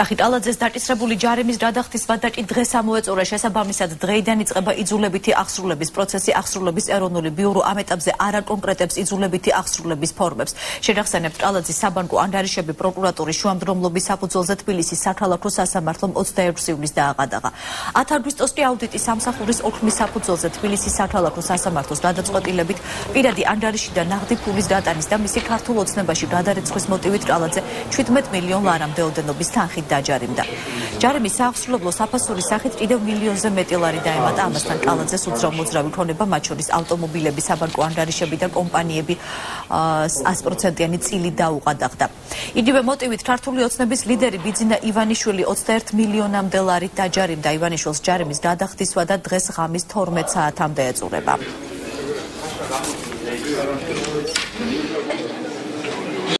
კახი ტალაძეს დაკისრებული ჯარიმის გადახდის ვადაკი დღეს ამოეწურა. შესაბამისად დღეიდან იწყება იძულებითი აღსრულების პროცესი. აღსრულების ეროვნული ბიურო ამ ეტაპზე არ აკონკრეტებს იძულებითი აღსრულების ფორმებს. შეგახსენებთ, ტალაძის საბანკო ანგარიშები პროკურატურის შუამდგომლობის საფუძველზე თბილისის საქალაქო სასამართლომ 21 ივლისს დააყადაღა. 10 აგვისტოს კი აუდიტის სამსახურის ოქმის საფუძველზე თბილისის საქალაქო სასამართლოს გადაწყვეტილებით პირადი ანგარიში და ნაღდი ფულის დატანის და მისი ქართულ ოცნებაში გადარეცხვის მოტივით ტალაძე 17 მილიონ ლარამდე ოდენობის თანხით დაჯარიმდა. ჯარიმის საახსრულებლო საფასურის სახით კიდევ მილიონზე მეტი ლარი დაემატა. ამასთან ტალაძეს უძრავ მოძრავი ქონება, მათ შორის ავტომობილები, საბანკო ანგარიშები და კომპანიები 100%-იანი წილი დაუყადაღდა. იგივე მოტივით ქართული ოცნების ლიდერი ბიძინა ივანიშვილი 21 მილიონამდე ლარით დაჯარიმდა. ივანიშვილს ჯარიმის გადახდისვა და დღეს ღამის 12 საათამდე ეწურება.